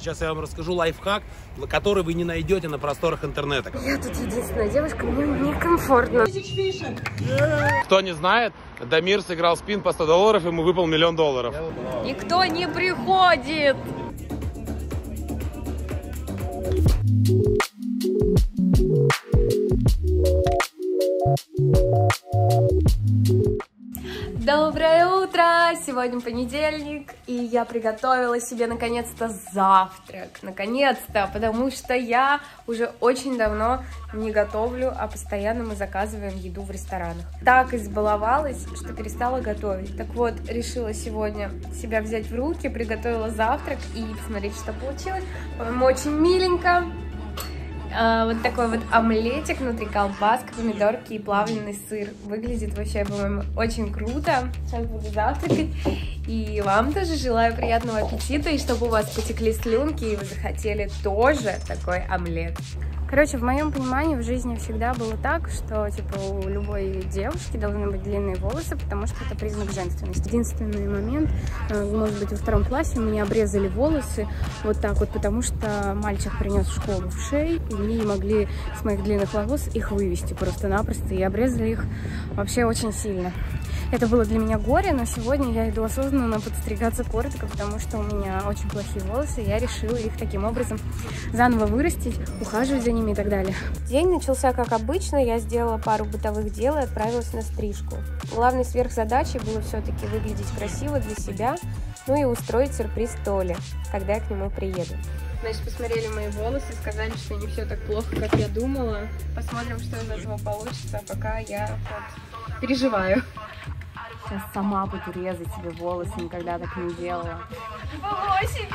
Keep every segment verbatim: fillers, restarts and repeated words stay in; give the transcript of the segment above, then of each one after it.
Сейчас я вам расскажу лайфхак, который вы не найдете на просторах интернета. Я тут единственная девушка, мне некомфортно. Кто не знает, Дамир сыграл спин по сто долларов, ему выпал миллион долларов. Никто не приходит. Доброе утро! Сегодня понедельник, и я приготовила себе наконец-то завтрак. Наконец-то, потому что я уже очень давно не готовлю, а постоянно мы заказываем еду в ресторанах. Так избаловалась, что перестала готовить. Так вот, решила сегодня себя взять в руки, приготовила завтрак, и посмотрите, что получилось. По-моему, очень миленько. А, вот такой вот омлетик, внутри колбаска, помидорки и плавленый сыр. Выглядит вообще, по-моему, очень круто. Сейчас буду завтракать. И вам тоже желаю приятного аппетита, и чтобы у вас потекли слюнки, и вы захотели тоже такой омлет. Короче, в моем понимании в жизни всегда было так, что типа у любой девушки должны быть длинные волосы, потому что это признак женственности. Единственный момент, может быть, во втором классе у меня обрезали волосы вот так вот, потому что мальчик принес в школу в шею, и мне не могли с моих длинных волос их вывести просто-напросто, и обрезали их вообще очень сильно. Это было для меня горе, но сегодня я иду осознанно подстригаться коротко, потому что у меня очень плохие волосы, и я решила их таким образом заново вырастить, ухаживать за ними и так далее. День начался как обычно, я сделала пару бытовых дел и отправилась на стрижку. Главной сверхзадачей было все-таки выглядеть красиво для себя, ну и устроить сюрприз Толе, когда я к нему приеду. Значит, посмотрели мои волосы, сказали, что не все так плохо, как я думала. Посмотрим, что из этого получится, пока я вот переживаю. Сейчас сама буду резать себе волосы, никогда так не делала. Волосики!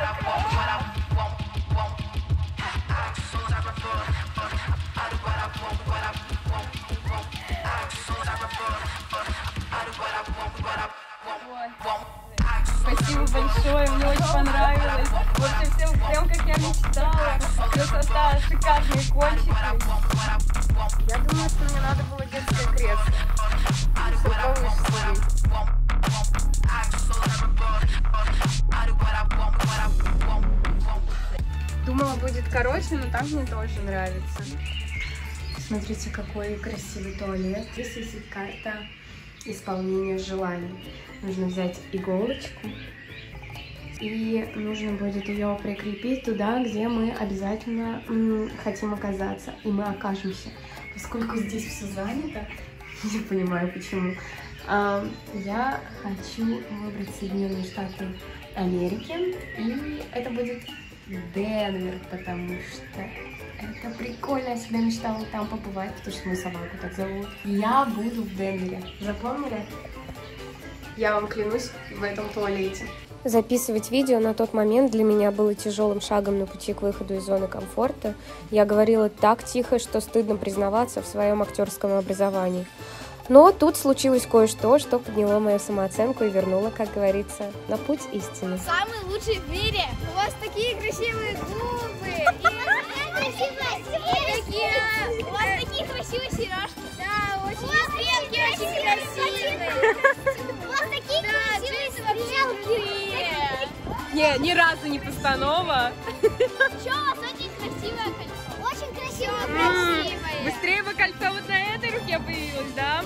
Спасибо большое, мне очень понравилось. В общем, все прям как я мечтала. Красота, шикарные кончики. Я думаю, что мне надо было детское кресло. Чтобы повыше сидеть. Думала, будет короче, но так мне тоже нравится. Смотрите, какой красивый туалет. Здесь висит карта исполнения желаний. Нужно взять иголочку, и нужно будет ее прикрепить туда, где мы обязательно м, хотим оказаться, и мы окажемся. Поскольку здесь все занято, не понимаю почему, а, я хочу выбрать Соединенные Штаты Америки, и это будет Денвер, потому что это прикольно, я всегда мечтала там побывать, потому что мою собаку так зовут. Я буду в Денвере, запомнили? Я вам клянусь в этом туалете. Записывать видео на тот момент для меня было тяжелым шагом на пути к выходу из зоны комфорта. Я говорила так тихо, что стыдно признаваться в своем актерском образовании. Но тут случилось кое-что, что подняло мою самооценку и вернуло, как говорится, на путь истины. Самый лучший в мире! У вас такие красивые губы! У вас такие красивые сережки! Да, очень стрелки очень красивые! У вас такие красивые стрелки! Не, ни разу не постанова. Что у вас очень красивое кольцо? Очень красивое, красивое! Быстрее бы кольцо вот на этой руке появилось, да?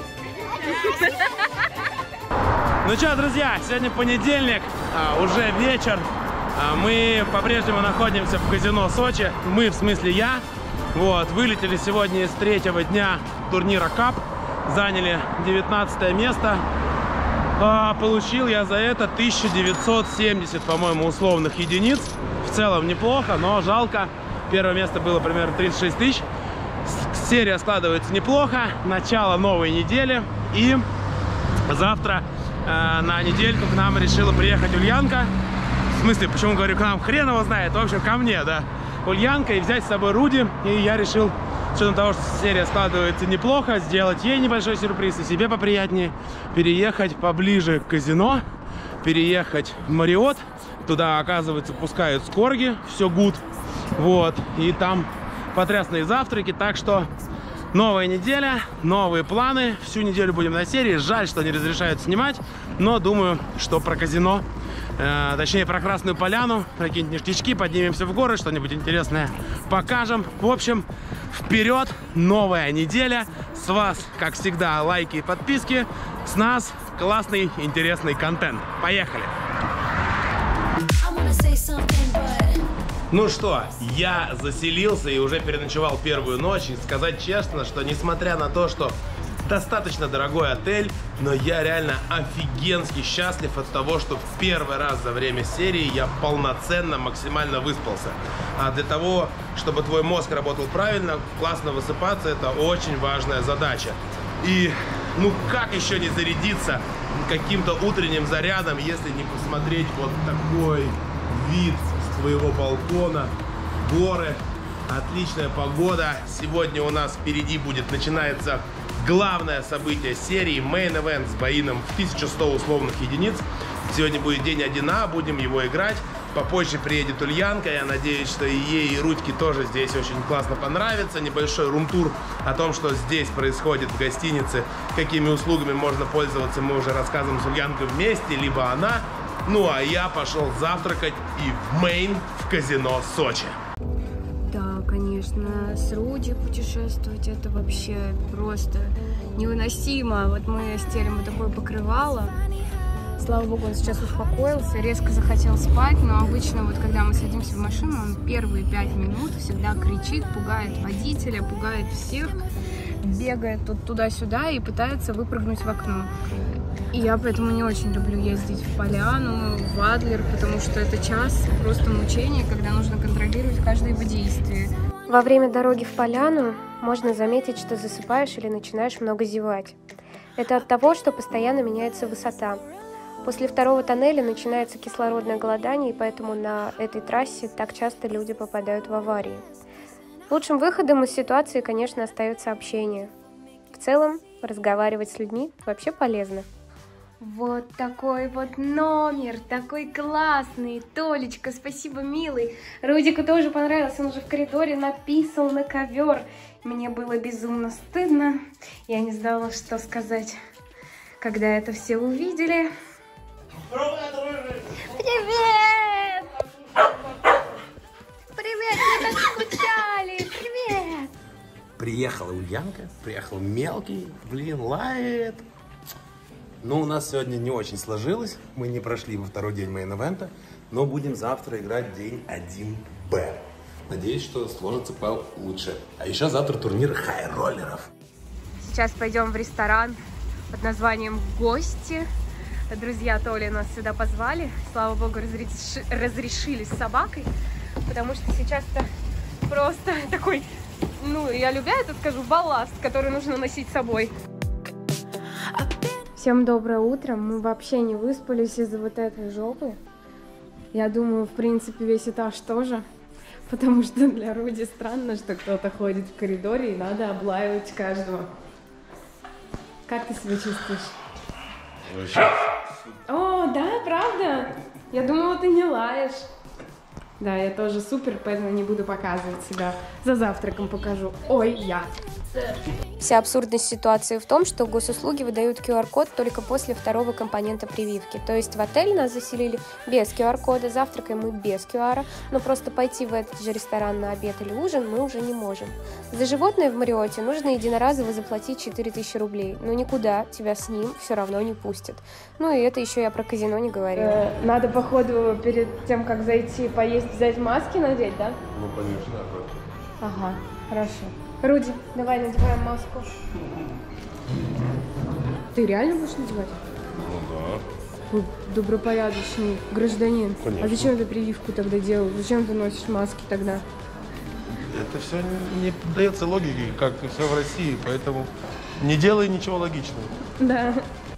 Ну что, друзья, сегодня понедельник, а, уже вечер. А, мы по-прежнему находимся в казино Сочи. Мы, в смысле я. Вот, вылетели сегодня из третьего дня турнира Кап. Заняли девятнадцатое место. А, получил я за это тысячу девятьсот семьдесят, по-моему, условных единиц. В целом неплохо, но жалко. Первое место было примерно тридцать шесть тысяч. Серия складывается неплохо. Начало новой недели. И завтра э, на недельку к нам решила приехать Ульянка. В смысле, почему говорю к нам? Хрен его знает. В общем, ко мне, да. Ульянка, и взять с собой Руди. И я решил, с учетом того, что серия складывается неплохо, сделать ей небольшой сюрприз и себе поприятнее. Переехать поближе к казино. Переехать в Мариот. Туда, оказывается, пускают с корги. Все гуд. Вот. И там потрясные завтраки. Так что новая неделя, новые планы. Всю неделю будем на серии. Жаль, что не разрешают снимать. Но думаю, что про казино э, точнее про Красную Поляну, про какие-нибудь ништячки, поднимемся в горы, что-нибудь интересное покажем. В общем, вперед, новая неделя. С вас, как всегда, лайки и подписки. С нас классный, интересный контент. Поехали! Ну что, я заселился и уже переночевал первую ночь. И сказать честно, что несмотря на то, что достаточно дорогой отель, но я реально офигенски счастлив от того, что в первый раз за время серии я полноценно, максимально выспался. А для того, чтобы твой мозг работал правильно, классно высыпаться, это очень важная задача. И ну как еще не зарядиться каким-то утренним зарядом, если не посмотреть вот такой вид с твоего балкона, горы, отличная погода. Сегодня у нас впереди будет, начинается главное событие серии, Main Event с Баином в тысячу сто условных единиц. Сегодня будет день один А, будем его играть. Попозже приедет Ульянка, я надеюсь, что и ей, и Рудьке тоже здесь очень классно понравится. Небольшой рум-тур о том, что здесь происходит в гостинице, какими услугами можно пользоваться, мы уже рассказываем с Ульянкой вместе, либо она. Ну а я пошел завтракать и в Main, в казино Сочи. Да, конечно, с Руди путешествовать это вообще просто невыносимо. Вот мы стелим вот такое покрывало. Слава богу, он сейчас успокоился, резко захотел спать, но обычно вот когда мы садимся в машину, он первые пять минут всегда кричит, пугает водителя, пугает всех, бегает тут туда-сюда и пытается выпрыгнуть в окно. И я поэтому не очень люблю ездить в Поляну, в Адлер, потому что это час просто мучения, когда нужно контролировать каждое его действие. Во время дороги в Поляну можно заметить, что засыпаешь или начинаешь много зевать. Это от того, что постоянно меняется высота. После второго тоннеля начинается кислородное голодание, и поэтому на этой трассе так часто люди попадают в аварии. Лучшим выходом из ситуации, конечно, остается общение. В целом, разговаривать с людьми вообще полезно. Вот такой вот номер, такой классный. Толечка, спасибо, милый. Рудику тоже понравился, он уже в коридоре написал на ковер. Мне было безумно стыдно. Я не знала, что сказать, когда это все увидели. Привет! Привет, мы так скучали! Привет! Приехала Ульянка, приехал мелкий, блин, лает. Но у нас сегодня не очень сложилось, мы не прошли во второй день мейн-эвента, но будем завтра играть день один Б. Надеюсь, что сложится получше. А еще завтра турнир хай-роллеров. Сейчас пойдем в ресторан под названием «Гости». Друзья Толи нас сюда позвали, слава богу, разреш... разрешили с собакой, потому что сейчас-то просто такой, ну, я любя это скажу, балласт, который нужно носить с собой. Всем доброе утро, мы вообще не выспались из-за вот этой жопы. Я думаю, в принципе, весь этаж тоже, потому что для Руди странно, что кто-то ходит в коридоре и надо облаивать каждого. Как ты себя чувствуешь? Вообще. О, да, правда? Я думала, ты не лаешь. Да, я тоже супер, поэтому не буду показывать себя. За завтраком покажу. Ой, я. Вся абсурдность ситуации в том, что госуслуги выдают ку ар код только после второго компонента прививки. То есть в отель нас заселили без ку ар кода, завтракаем мы без ку ар, но просто пойти в этот же ресторан на обед или ужин мы уже не можем. За животное в Марриотте нужно единоразово заплатить четыре тысячи рублей, но никуда тебя с ним все равно не пустят. Ну и это еще я про казино не говорила. Надо, походу, перед тем, как зайти поесть, взять маски надеть, да? Ну, конечно, да. Ага, хорошо. Руди, давай надеваем маску. Ты реально будешь надевать? Ну да. Вы добропорядочный гражданин. Конечно. А зачем ты прививку тогда делал? Зачем ты носишь маски тогда? Это все не поддается логике, как и все в России, поэтому не делай ничего логичного. Да.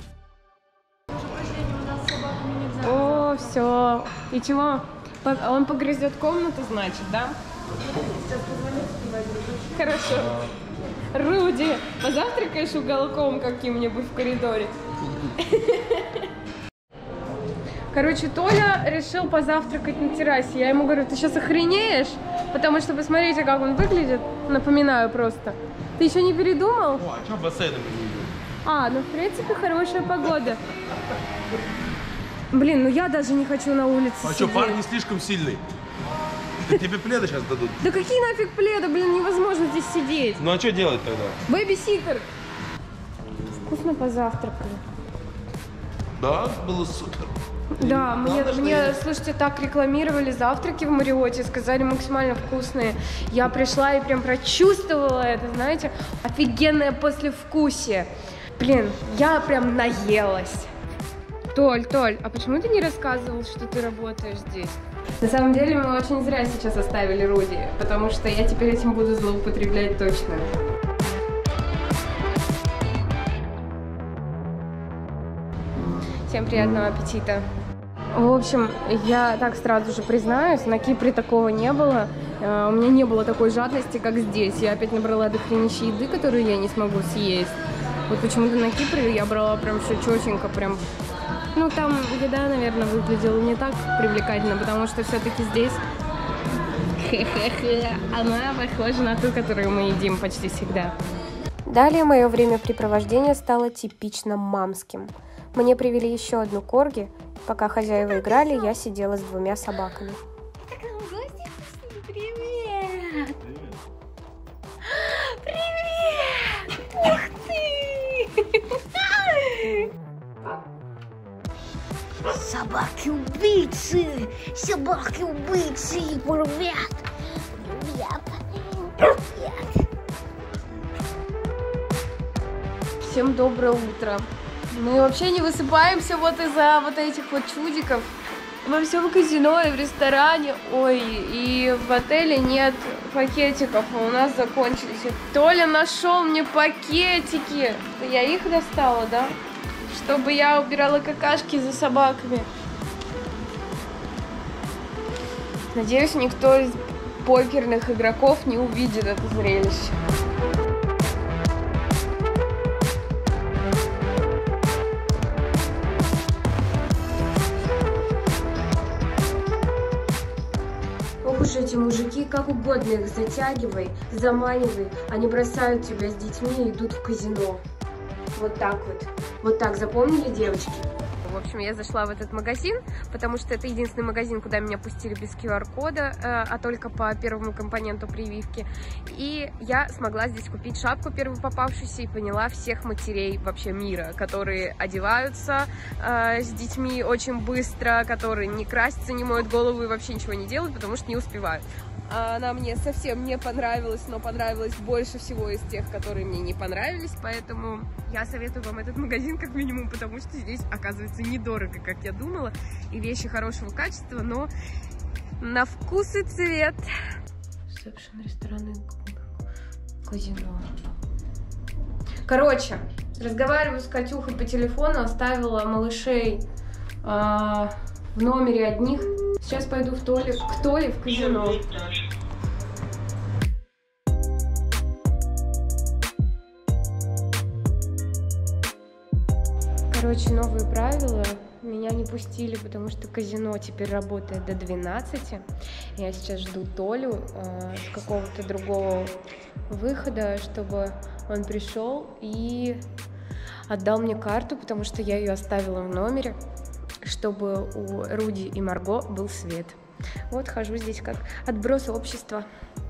О, все. И чего? Он погрызет комнату, значит, да? Хорошо. Руди, позавтракаешь уголком каким-нибудь в коридоре? Короче, Толя решил позавтракать на террасе. Я ему говорю, ты сейчас охренеешь? Потому что посмотрите, как он выглядит. Напоминаю просто. Ты еще не передумал? О, а что бассейном не идет? А, ну в принципе хорошая погода. Блин, ну я даже не хочу на улице А сидеть. что, парк не слишком сильный? Тебе пледы сейчас дадут. Да какие нафиг пледы, блин, невозможно здесь сидеть. Ну а что делать тогда? Бэби-ситер. Вкусно позавтракали. Да, было супер. Да, И мне, главное, что мне я- слушайте, так рекламировали завтраки в Марриотте, сказали максимально вкусные. Я пришла и прям прочувствовала это, знаете, офигенное послевкусие. Блин, я прям наелась. Толь, Толь, а почему ты не рассказывал, что ты работаешь здесь? На самом деле мы очень зря сейчас оставили Руди, потому что я теперь этим буду злоупотреблять точно. Всем приятного аппетита. В общем, я так сразу же признаюсь, на Кипре такого не было. Э, У меня не было такой жадности, как здесь. Я опять набрала дохренища еды, которую я не смогу съесть. Вот почему-то на Кипре я брала прям все четенько, прям... Ну, там еда, наверное, выглядела не так привлекательно, потому что все-таки здесь... Она похожа на ту, которую мы едим почти всегда. Далее мое времяпрепровождение стало типично мамским. Мне привели еще одну корги. Пока хозяева играли, я сидела с двумя собаками. Привет! Привет! Ух ты! Собаки-убийцы! Собаки-убийцы! Привет! Привет! Привет! Всем доброе утро. Мы вообще не высыпаемся вот из-за вот этих вот чудиков. Во всем казино и в ресторане, ой, и в отеле нет пакетиков, а у нас закончились. Толя нашел мне пакетики. Я их достала, да? Чтобы я убирала какашки за собаками. Надеюсь, никто из покерных игроков не увидит это зрелище. Ох уж эти мужики, как угодно их затягивай, заманивай, они бросают тебя с детьми и идут в казино. Вот так вот. Вот так, запомнили, девочки? В общем, я зашла в этот магазин, потому что это единственный магазин, куда меня пустили без ку ар кода, а только по первому компоненту прививки. И я смогла здесь купить шапку первую попавшуюся и поняла всех матерей вообще мира, которые одеваются э, с детьми очень быстро, которые не красятся, не моют голову и вообще ничего не делают, потому что не успевают. Она мне совсем не понравилась, но понравилась больше всего из тех, которые мне не понравились, поэтому я советую вам этот магазин как минимум, потому что здесь оказывается недорого, как я думала, и вещи хорошего качества, но на вкус и цвет. Ресепшн, рестораны, казино. Короче, разговариваю с Катюхой по телефону, оставила малышей а, в номере одних. Сейчас пойду в Толе, к Толе в казино. Короче, новые правила. Меня не пустили, потому что казино теперь работает до двенадцати. Я сейчас жду Толю э, с какого-то другого выхода, чтобы он пришел и отдал мне карту, потому что я ее оставила в номере, чтобы у Руди и Марго был свет. Вот хожу здесь как отброс общества.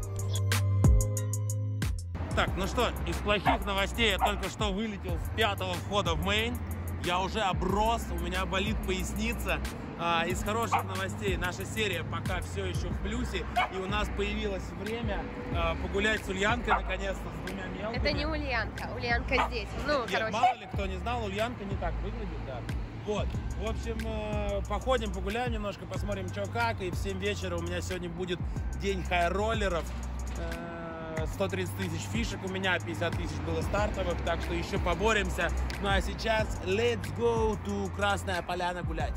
Так, ну что, из плохих новостей я только что вылетел с пятого входа в мейн. Я уже оброс, у меня болит поясница. А, из хороших новостей наша серия пока все еще в плюсе. И у нас появилось время а, погулять с Ульянкой наконец-то, с двумя мелкими. Это не Ульянка, Ульянка здесь. Ну, Нет, короче. мало ли кто не знал, Ульянка не так выглядит, да. Вот, в общем, э, походим, погуляем немножко, посмотрим, что как. И в семь вечера у меня сегодня будет день хай-роллеров. Э, сто тридцать тысяч фишек у меня, пятьдесят тысяч было стартовых, так что еще поборемся. Ну а сейчас let's go to Красная Поляна гулять.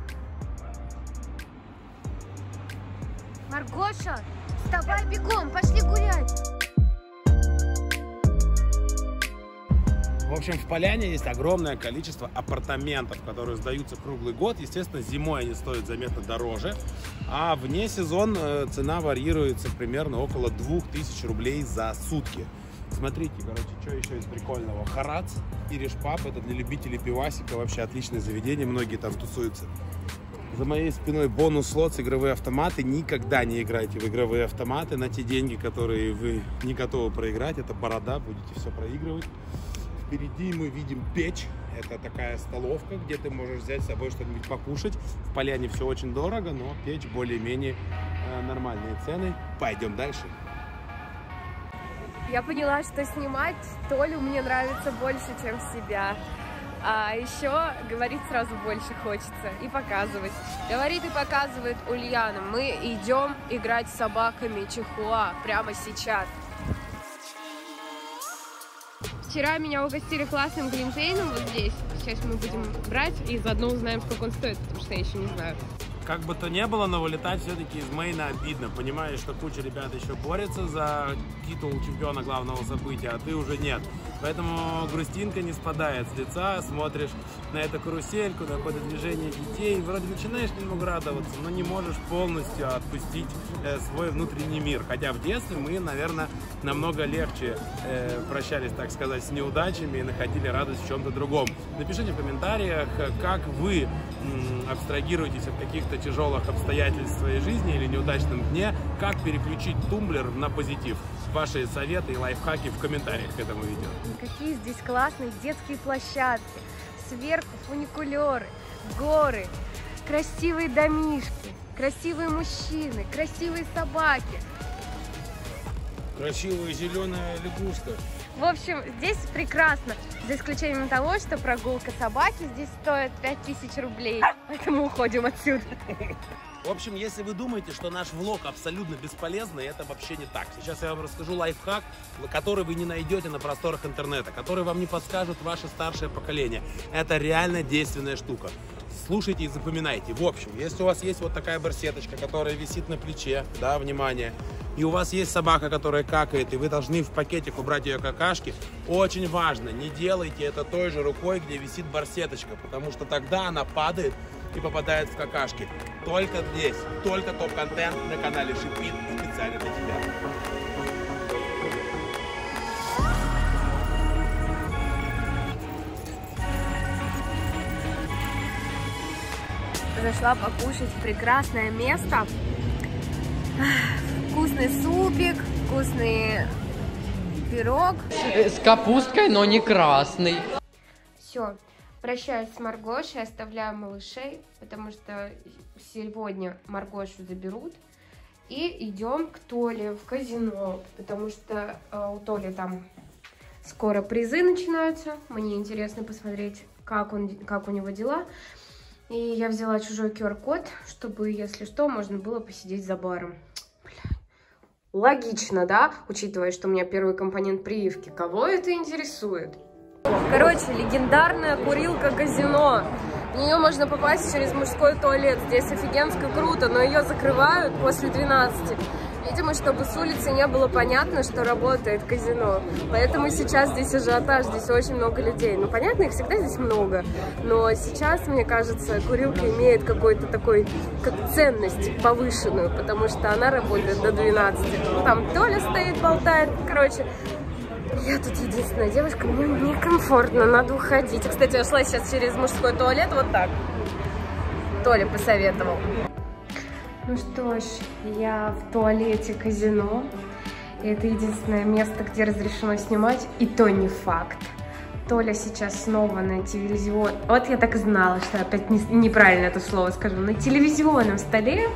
Маргоша, вставай бегом, пошли гулять. В общем, в Поляне есть огромное количество апартаментов, которые сдаются круглый год. Естественно, зимой они стоят заметно дороже, а вне сезон цена варьируется примерно около двух тысяч рублей за сутки. Смотрите, короче, что еще из прикольного. Харац и Решпаб, это для любителей пивасика вообще отличное заведение, многие там тусуются. За моей спиной бонус-слот, игровые автоматы. Никогда не играйте в игровые автоматы на те деньги, которые вы не готовы проиграть. Это борода, будете все проигрывать. Впереди мы видим печь. Это такая столовка, где ты можешь взять с собой что-нибудь покушать. В Поляне все очень дорого, но печь более-менее э, нормальные цены. Пойдем дальше. Я поняла, что снимать Толю мне нравится больше, чем себя. А еще говорить сразу больше хочется и показывать. Говорит и показывает Ульяна. Мы идем играть с собаками чихуа прямо сейчас. Вчера меня угостили классным глинтвейном вот здесь. Сейчас мы будем брать и заодно узнаем, сколько он стоит, потому что я еще не знаю. Как бы то ни было, но вылетать все-таки из мейна обидно. Понимаешь, что куча ребят еще борется за титул чемпиона главного события, а ты уже нет. Поэтому грустинка не спадает с лица, смотришь на эту карусельку, на какое-то движение детей, вроде начинаешь немного радоваться, но не можешь полностью отпустить э, свой внутренний мир. Хотя в детстве мы, наверное, намного легче э, прощались, так сказать, с неудачами и находили радость в чем-то другом. Напишите в комментариях, как вы м, абстрагируетесь от каких-то тяжелых обстоятельств в своей жизни или неудачном дне, как переключить тумблер на позитив. Ваши советы и лайфхаки в комментариях к этому видео. Какие здесь классные детские площадки. Сверху фуникулеры, горы, красивые домишки, красивые мужчины, красивые собаки. Красивая зеленая лягушка. В общем, здесь прекрасно, за исключением того, что прогулка собаки здесь стоит пять тысяч рублей, поэтому уходим отсюда. В общем, если вы думаете, что наш влог абсолютно бесполезный, это вообще не так. Сейчас я вам расскажу лайфхак, который вы не найдете на просторах интернета, который вам не подскажет ваше старшее поколение. Это реально действенная штука. Слушайте и запоминайте. В общем, если у вас есть вот такая барсеточка, которая висит на плече, да, внимание, и у вас есть собака, которая какает, и вы должны в пакетик убрать ее какашки, очень важно, не делайте это той же рукой, где висит барсеточка, потому что тогда она падает и попадает в какашки. Только здесь, только топ-контент на канале Шипит специально для тебя. Зашла покушать в прекрасное место. Вкусный супик, вкусный пирог. С капусткой, но не красный. Все, прощаюсь с Маргошей, оставляю малышей, потому что сегодня Маргошу заберут. И идем к Толе в казино, потому что э, у Толи там скоро призы начинаются. Мне интересно посмотреть, как, он, как у него дела. И я взяла чужой ку ар код, чтобы, если что, можно было посидеть за баром. Бля. Логично, да? Учитывая, что у меня первый компонент прививки. Кого это интересует? Короче, легендарная курилка казино. В нее можно попасть через мужской туалет. Здесь офигенски круто, но ее закрывают после двенадцати. Видимо, чтобы с улицы не было понятно, что работает казино. Поэтому сейчас здесь ажиотаж, здесь очень много людей. Ну, понятно, их всегда здесь много. Но сейчас, мне кажется, курилка имеет какой-то такой, как ценность повышенную, потому что она работает до двенадцати. Ну, там Толя стоит, болтает. Короче, я тут единственная девушка, мне некомфортно, надо уходить. Кстати, я шла сейчас через мужской туалет вот так. Толя посоветовал. Ну что ж, я в туалете казино. И это единственное место, где разрешено снимать, и то не факт. Толя сейчас снова на телевизион... Вот я так и знала, что опять не... неправильно это слово скажу. На телевизионном столе.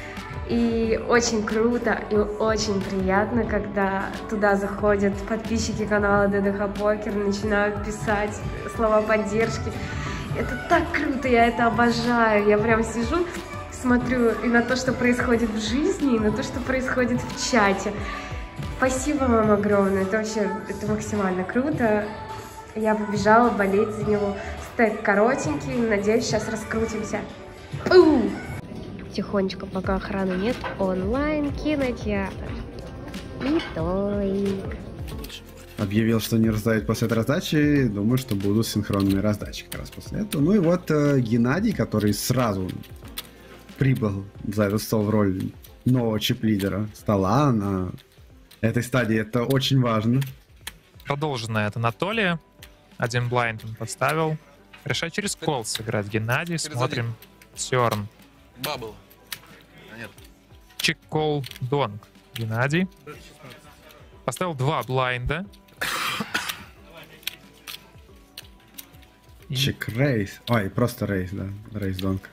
И очень круто и очень приятно, когда туда заходят подписчики канала ДДХ Покер, начинают писать слова поддержки. Это так круто, я это обожаю. Я прям сижу, смотрю и на то, что происходит в жизни, и на то, что происходит в чате. Спасибо вам огромное, это вообще, это максимально круто. Я побежала болеть за него. Стек коротенький, надеюсь, сейчас раскрутимся. У! Тихонечко, пока охраны нет, онлайн кинотеатр. И Толик. Объявил, что не раздают после раздачи. Думаю, что будут синхронные раздачи как раз после этого. Ну и вот э, Геннадий, который сразу прибыл за этот стол в роль нового чип-лидера стола на этой стадии. Это очень важно. Продолженная от Анатолия. Один блайнд он подставил. Решает через кол сыграть Геннадий. Смотрим. Терн. Бабл. А нет. Чек-кол донг. Геннадий. Поставил два блайнда. И- Чек рейс. Ой, просто рейс, да. Рейс донг.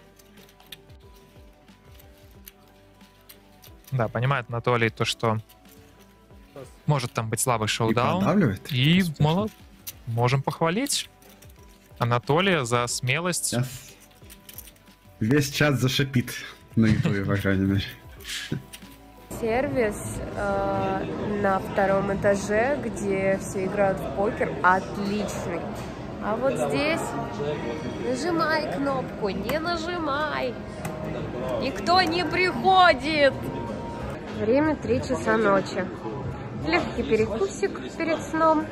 Да, понимает Анатолий то, что может там быть слабый И шоудаун. продавливает. И Успешно. мало... можем похвалить Анатолия за смелость. Сейчас весь чат зашипит на ютубе, по крайней мере. Сервис э, на втором этаже, где все играют в покер, отличный. А вот здесь нажимай кнопку, не нажимай. Никто не приходит. Время три часа ночи. Легкий перекусик перед сном.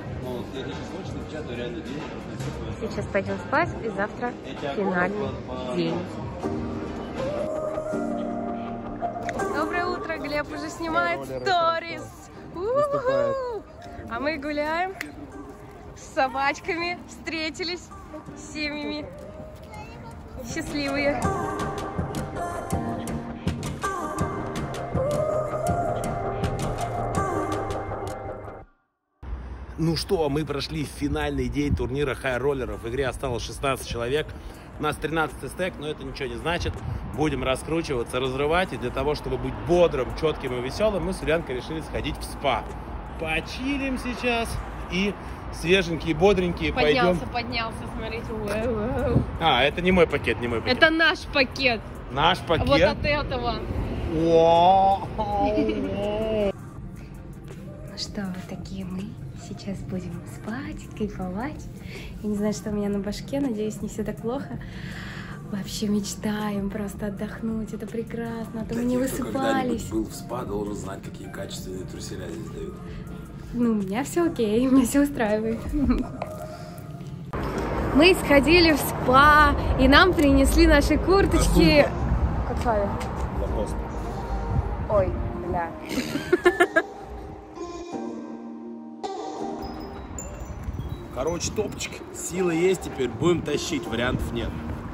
Сейчас пойдем спать, и завтра финальный день. Доброе утро, Глеб уже снимает сторис. У-ху-ху. А мы гуляем с собачками, встретились с семьями. Счастливые. Ну что, мы прошли финальный день турнира хай-роллеров. В игре осталось шестнадцать человек. У нас тринадцатый стек, но это ничего не значит. Будем раскручиваться, разрывать. И для того, чтобы быть бодрым, четким и веселым, мы с Юлянкой решили сходить в спа. Почилим сейчас и свеженькие, бодренькие Поднялся, пойдем. поднялся, смотрите. Уэу-уэу. А, это не мой пакет, не мой пакет. Это наш пакет. Наш пакет. Вот от этого. Вау. Ну что, вот такие мы. Сейчас будем спать, кайфовать. Я не знаю, что у меня на башке, надеюсь, не все так плохо. Вообще мечтаем просто отдохнуть, это прекрасно, а то мы не высыпались. Был в спа, должен знать, какие качественные труселя здесь дают. Ну, у меня все окей, меня все устраивает. Мы сходили в спа, и нам принесли наши курточки. Как с вами? Ой, бля. Короче, топчик. Силы есть, теперь будем тащить, вариантов нет.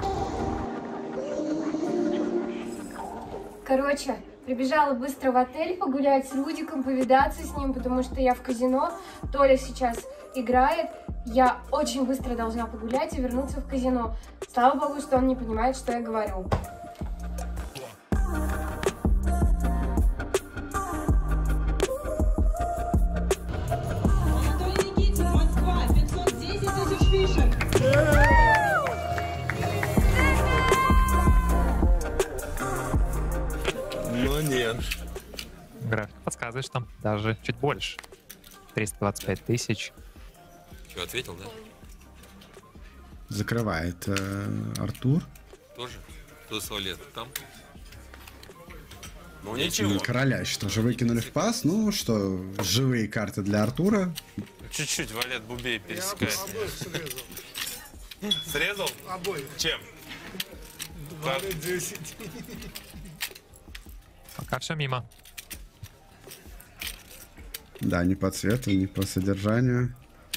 Короче, прибежала быстро в отель погулять с Рудиком, повидаться с ним, потому что я в казино. Толя сейчас играет. Я очень быстро должна погулять и вернуться в казино. Слава богу, что он не понимает, что я говорю. Ну нет. График подсказывает, что там даже чуть больше. триста двадцать пять тысяч. Что, ответил, да? Закрывает э, Артур. Тоже? Кто свалит? Там? Ну И ничего. Короля что же выкинули в пас. Ну что, живые карты для Артура. Чуть-чуть валет бубей пересекает. Срезал? Обоих. Чем? десять. Пока все мимо. Да, не по цвету, не по содержанию.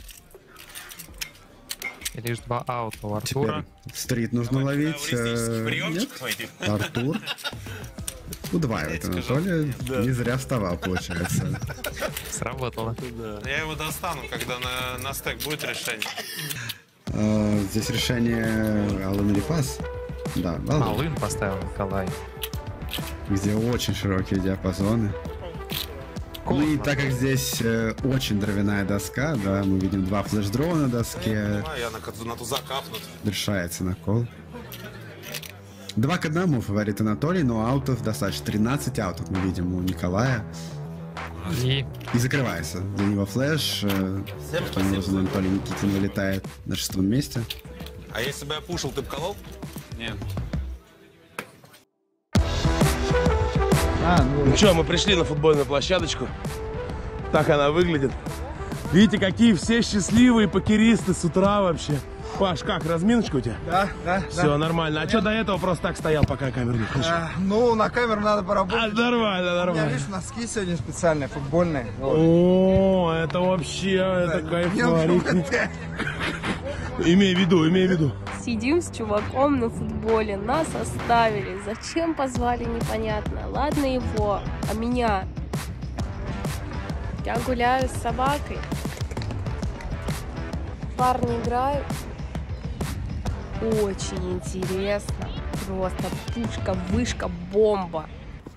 И лишь два аута у Артура. Теперь стрит нужно ловить. э, Нет, Артур удваивает Анатолия. Не зря вставал, получается. Сработало. Я его достану, когда на, на стек будет решение. Э, Здесь решение Алын или пас. Да, Алын, Алын поставил Николай. где очень широкие диапазоны. Ну и так как здесь э, очень дровяная доска, да, мы видим два флеш-дроу на доске, А я на, на туза капнут. решается на кол. Два к одному фаворит Анатолий, но аутов достаточно. тринадцать аутов мы видим у Николая. И И закрывается. Для него флеш. Э, таким образом Анатолий Никитин вылетает на шестом месте. А если бы я пушил, ты бы колол? Нет. Ну что, мы пришли на футбольную площадочку. Так она выглядит. Видите, какие все счастливые покеристы с утра вообще. Паш, как, разминочка у тебя? Да, да. Все да. нормально. А что до этого просто так стоял, пока камеру не включил? А, ну, на камеру надо поработать. А, нормально, У нормально. меня, видишь, носки сегодня специальные, футбольные. Вот. О, это вообще, это Да, кайфарик. не- Имей в виду, имей в виду. Сидим с чуваком на футболе, нас оставили. Зачем позвали, непонятно. Ладно его, а меня? Я гуляю с собакой. Парни играют. Очень интересно. Просто пушка, вышка, бомба.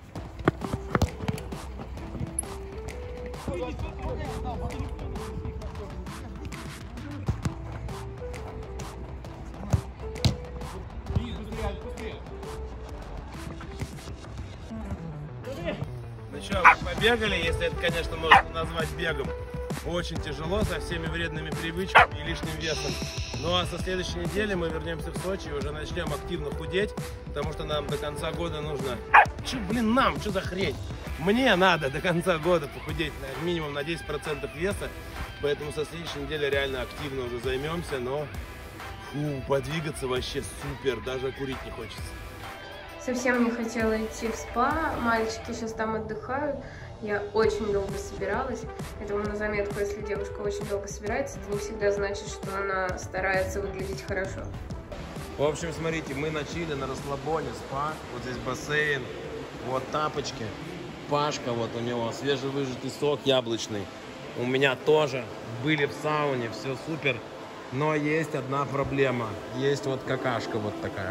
Ну что, побегали, если это, конечно, можно назвать бегом. Очень тяжело, со всеми вредными привычками и лишним весом. Ну а со следующей недели мы вернемся в Сочи и уже начнем активно худеть, потому что нам до конца года нужно... Че, блин, нам? Что за хрень? Мне надо до конца года похудеть на минимум на десять процентов веса, поэтому со следующей недели реально активно уже займемся, но фу, подвигаться вообще супер, даже курить не хочется. Совсем не хотела идти в спа, мальчики сейчас там отдыхают. Я очень долго собиралась. Это вам на заметку, если девушка очень долго собирается, это не всегда значит, что она старается выглядеть хорошо. В общем, смотрите, мы на чили, на расслабоне, спа, вот здесь бассейн, вот тапочки. Пашка, вот у него свежевыжатый сок яблочный. У меня тоже, были в сауне, все супер. Но есть одна проблема, есть вот какашка вот такая.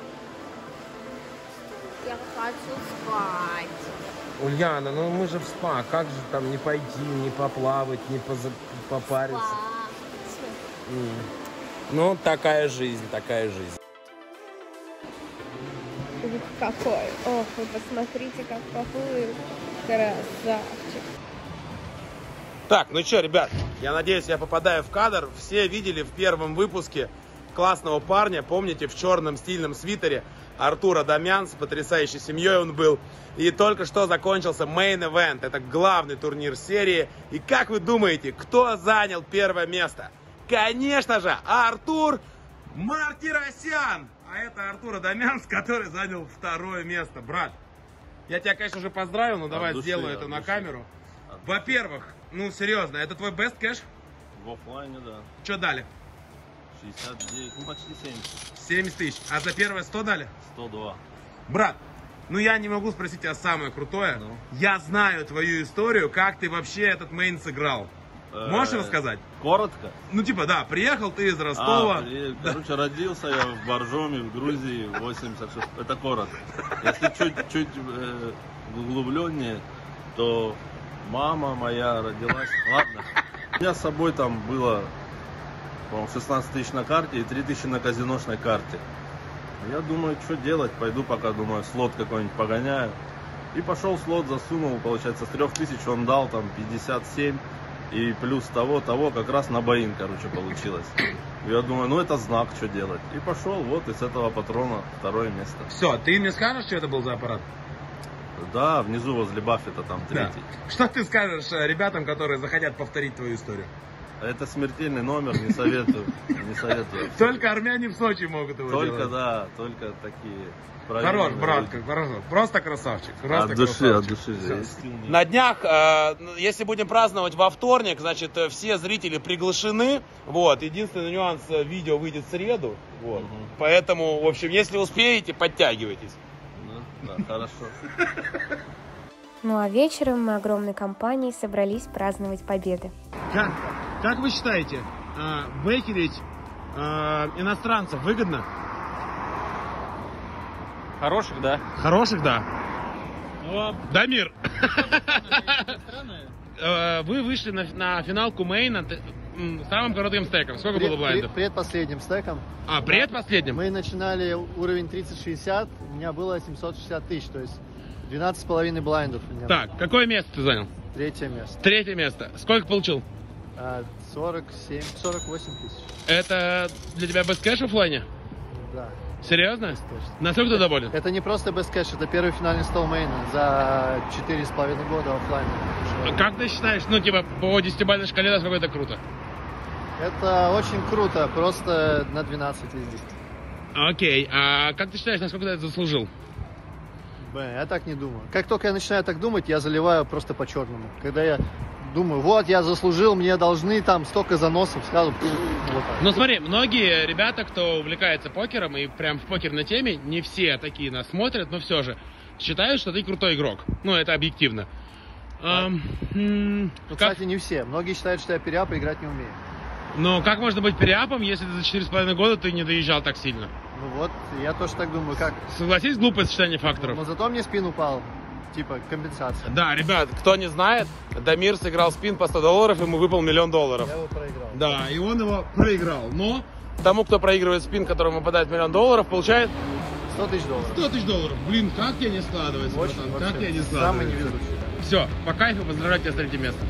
Я хочу спать. Ульяна, ну мы же в спа, как же там не пойти, не поплавать, не поза... попариться? Mm. Ну, такая жизнь, такая жизнь. Ух, какой! Ох, вы посмотрите, как поплыл. Красавчик. Так, ну что, ребят, я надеюсь, я попадаю в кадр. Все видели в первом выпуске классного парня, помните, в черном стильном свитере Артур Адамян, с потрясающей семьей он был. И только что закончился Main Event, это главный турнир серии. И как вы думаете, кто занял первое место? Конечно же, Артур Мартиросян. А это Артур Адамян, который занял второе место. Брат, я тебя, конечно же, поздравил, но давай души, сделаю это на камеру. Во-первых, ну серьезно, это твой best кэш? В оффлайне, да. Что дали? шестьдесят девять, ну почти семьдесят. семьдесят тысяч. А за первое сто дали? сто два. Брат, ну я не могу спросить тебя самое крутое. Ну. Я знаю твою историю, как ты вообще этот мейн сыграл. Можешь рассказать? Коротко? Ну типа да, приехал ты из Ростова. А, при... Короче, родился я в Боржоме, в Грузии, восемьдесят шесть. Это коротко. Если чуть-чуть э, углубленнее, то мама моя родилась. Ладно. У меня с собой там было, по-моему, шестнадцать тысяч на карте и три тысячи на казиношной карте. Я думаю, что делать, пойду пока, думаю, слот какой-нибудь погоняю. И пошел слот, засунул, получается, с трех тысяч он дал там пятьдесят семь. И плюс того, того, как раз на боин, короче, получилось. Я думаю, ну это знак, что делать. И пошел, вот, из этого патрона второе место. Все, ты мне скажешь, что это был за аппарат? Да, внизу возле Баффета там третий. Да. Что ты скажешь ребятам, которые захотят повторить твою историю? Это смертельный номер, не советую. Не советую. Только армяне в Сочи могут его делать. Только, да, только такие. Хорош, братка, хорошо. Просто красавчик. Просто от души, красавчик. от души. На днях, э, если будем праздновать во вторник, значит, все зрители приглашены. Вот. Единственный нюанс, видео выйдет в среду. Вот. Угу. Поэтому, в общем, если успеете, подтягивайтесь. Ну, да, хорошо. Ну а вечером мы огромной компанией собрались праздновать победы. Как, как вы считаете, э, бейкерить э, иностранцев выгодно? Хороших, да. Хороших, да. Ну, Дамир. Вы вышли на, на финалку мейна самым коротким стеком. Сколько Пред, было блайндов? Предпоследним стеком. А, предпоследним? Мы начинали уровень тридцать шестьдесят, у меня было семьсот шестьдесят тысяч, то есть двенадцать с половиной блайндов. Так, было. Какое место ты занял? Третье место. Третье место. Сколько получил? сорок семь, сорок восемь тысяч. Это для тебя best cash в оффлайне? Да. Серьезно? Насколько ты доволен? Это не просто best cash, это первый финальный стол мейна за четыре с половиной года оффлайна. Как ты считаешь, ну типа по десятибалльной шкале, насколько это круто? Это очень круто, просто на двенадцать из десяти. Окей, а как ты считаешь, насколько ты это заслужил? Блин, я так не думаю. Как только я начинаю так думать, я заливаю просто по-черному. Когда я думаю, вот, я заслужил, мне должны там столько заносов, сразу... Вот так. Ну смотри, многие ребята, кто увлекается покером и прям в покерной теме, не все такие нас смотрят, но все же считают, что ты крутой игрок. Ну, это объективно. Да. Эм, м- Ну, как- кстати, не все. Многие считают, что я переап и играть не умею. Но как можно быть переапом, если за четыре с половиной года ты не доезжал так сильно? Ну вот, я тоже так думаю, как... Согласись, глупое сочетание факторов. Но зато мне спин упал. Типа, компенсация. Да, ребят, кто не знает, Дамир сыграл спин по сто долларов, ему выпал миллион долларов. Я его проиграл. Да, и он его проиграл. Но тому, кто проигрывает спин, которому выпадает миллион долларов, получает сто тысяч долларов. сто тысяч долларов. Блин, как тебе не складывается, Очень, братан? вообще. Как тебе не Самый складывается? невезучий. Все, по кайфу, поздравляю тебя с третьим местом.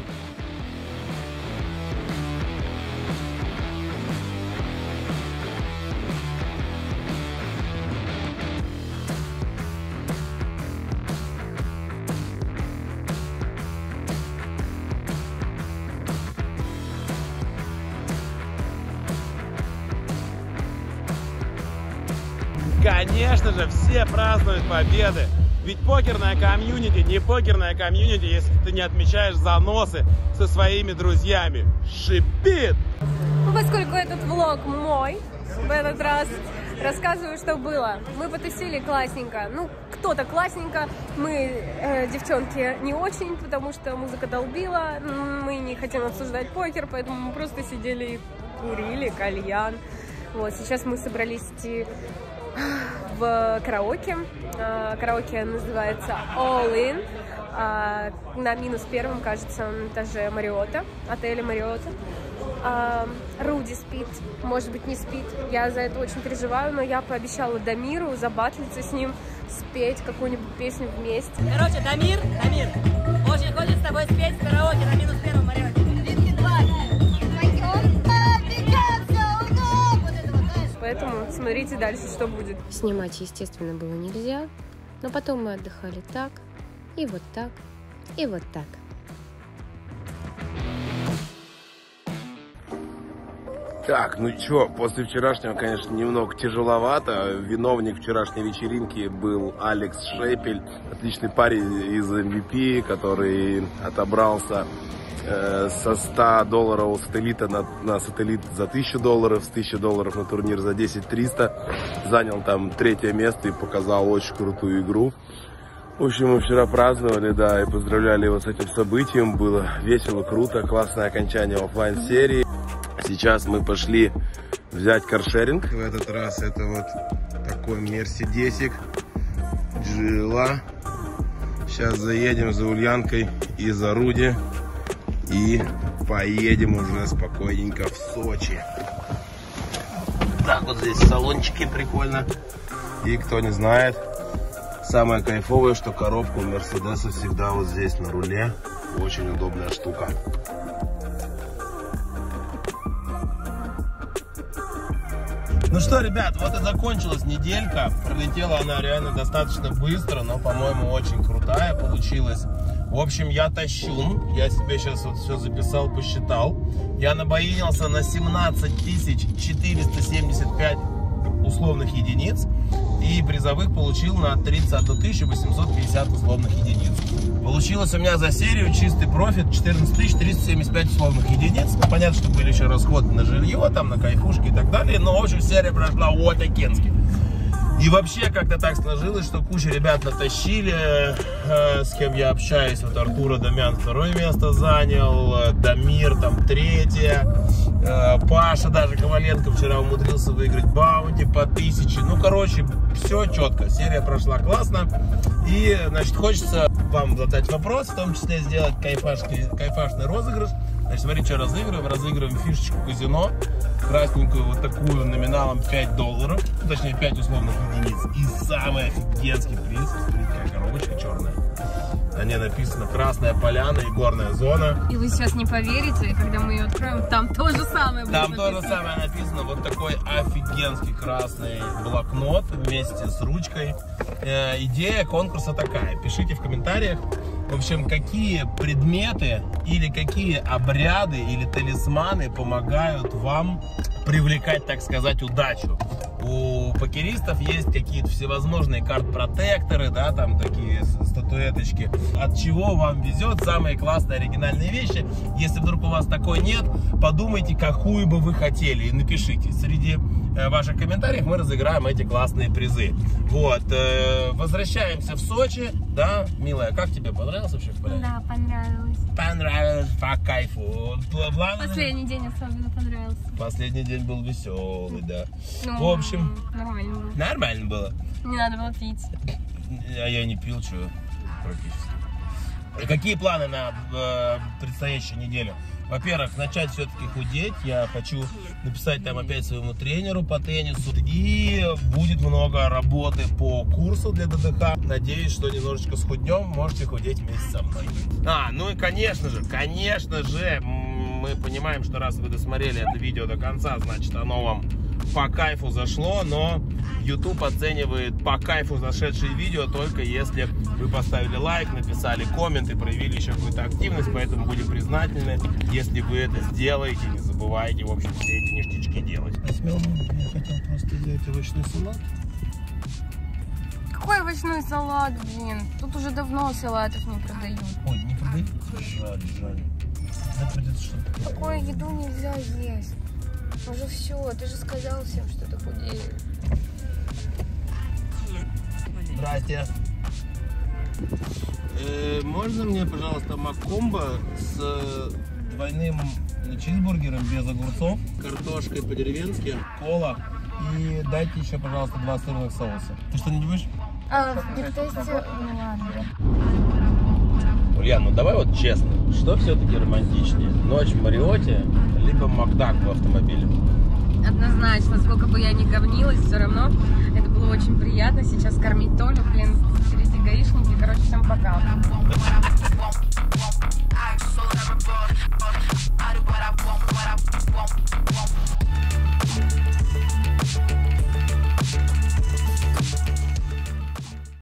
Конечно же, все празднуют победы. Ведь покерная комьюнити, не покерная комьюнити, если ты не отмечаешь заносы со своими друзьями. Шипит! Ну, поскольку этот влог мой, в этот раз рассказываю, что было. Мы потусили классненько. Ну, кто-то классненько. Мы, э, девчонки, не очень, потому что музыка долбила. Мы не хотим обсуждать покер, поэтому мы просто сидели и курили кальян. Вот, сейчас мы собрались идти в караоке. Караоке называется All In. На минус первом, кажется, на этаже Мариотта, отеля Мариотта. Руди спит, может быть, не спит. Я за это очень переживаю, но я пообещала Дамиру забатлиться с ним, спеть какую-нибудь песню вместе. Короче, Дамир, Дамир, очень хочет с тобой спеть в караоке на минус первом Мариотте. Поэтому смотрите дальше, что будет. Снимать, естественно, было нельзя, но потом мы отдыхали так, и вот так, и вот так. Так, ну чё, после вчерашнего, конечно, немного тяжеловато. Виновник вчерашней вечеринки был Алекс Шепель, отличный парень из эм ви пи, который отобрался э, со ста долларов сателлита на, на сателлит за тысячу долларов, с тысячи долларов на турнир за десять триста. Занял там третье место и показал очень крутую игру. В общем, мы вчера праздновали, да, и поздравляли его с этим событием. Было весело, круто, классное окончание оффлайн-серии. Сейчас мы пошли взять каршеринг. В этот раз это вот такой мерседесик Джила. Сейчас заедем за Ульянкой и за Руди. И поедем уже спокойненько в Сочи. Так вот здесь салончики прикольно. И кто не знает, самое кайфовое, что коробка у Мерседеса всегда вот здесь на руле. Очень удобная штука. Ну что, ребят, вот и закончилась неделька. Пролетела она реально достаточно быстро, но, по-моему, очень крутая получилась. В общем, я тащун. Я себе сейчас вот все записал, посчитал. Я набоинился на семнадцать тысяч четыреста семьдесят пять условных единиц. И призовых получил на тридцать одну тысячу восемьсот пятьдесят условных единиц. Получилось у меня за серию чистый профит четырнадцать тысяч триста семьдесят пять условных единиц. Ну, понятно, что были еще расходы на жилье, там, на кайфушки и так далее. Но, в общем, серия прошла вот-такенски. И вообще как-то так сложилось, что куча ребят натащили, э, с кем я общаюсь. Вот Артур Адамян второе место занял, э, Дамир там третье, э, Паша даже Коваленко вчера умудрился выиграть баунти по тысяче. Ну, короче, все четко, серия прошла классно. И, значит, хочется вам задать вопрос, в том числе сделать кайфашный, кайфашный розыгрыш. Значит, смотрите, что разыгрываем. Разыгрываем фишечку казино. Красненькую, вот такую, номиналом пять долларов. Точнее, пять условных единиц. И самый офигенский приз. Смотрите, какая коробочка черная. На ней написано «Красная поляна и горная зона». И вы сейчас не поверите, когда мы ее откроем, там то же самое будет Там написано. то же самое написано. Вот такой офигенский красный блокнот вместе с ручкой. Э, идея конкурса такая. Пишите в комментариях, В общем, какие предметы или какие обряды или талисманы помогают вам привлекать, так сказать, удачу? У покеристов есть какие-то всевозможные карт-протекторы, да, там такие статуэточки. От чего вам везет, самые классные оригинальные вещи. Если вдруг у вас такой нет, подумайте, какую бы вы хотели, и напишите. Среди э, ваших комментариев мы разыграем эти классные призы. Вот, э, возвращаемся в Сочи, да, милая, как тебе понравилось вообще в поле? Да, понравилось. Понравилось, по кайфу. Планы... Последний день особенно понравился. Последний день был веселый, да. Ну, в общем, нормально было. Нормально было. Не надо было пить. А я не пил, что практически. Какие планы на э, предстоящую неделю? Во-первых, начать все-таки худеть. Я хочу написать там опять своему тренеру по теннису. И будет много работы по курсу для ДДХ. Надеюсь, что немножечко схуднем. Можете худеть вместе со мной. А, ну и конечно же, конечно же, мы понимаем, что раз вы досмотрели это видео до конца, значит оно вам по кайфу зашло, но YouTube оценивает по кайфу зашедшие видео только если вы поставили лайк, написали коммент и проявили еще какую-то активность, поэтому будем признательны, если вы это сделаете, не забывайте, в общем, все эти ништячки делать. Я хотел просто взять овощной салат. Какой овощной салат, блин? Тут уже давно салатов не продают. Ой, не продают? Жаль, жаль. Да придется что-то. Такую еду нельзя есть. Уже все, ты же сказал всем, что ты худеешь. Здрасте. Э, можно мне, пожалуйста, маккомбо с э, двойным чизбургером без огурцов, картошкой по-деревенски, кола и дайте еще, пожалуйста, два сырных соуса. Ты что, не будешь? А, в биг-тесте... Ну ладно. Ульян, ну давай вот честно, что все-таки романтичнее? Ночь в Мариоте, либо Макдак в автомобиле? Однозначно, сколько бы я ни говнилась, все равно это было очень приятно сейчас кормить Толю, блин.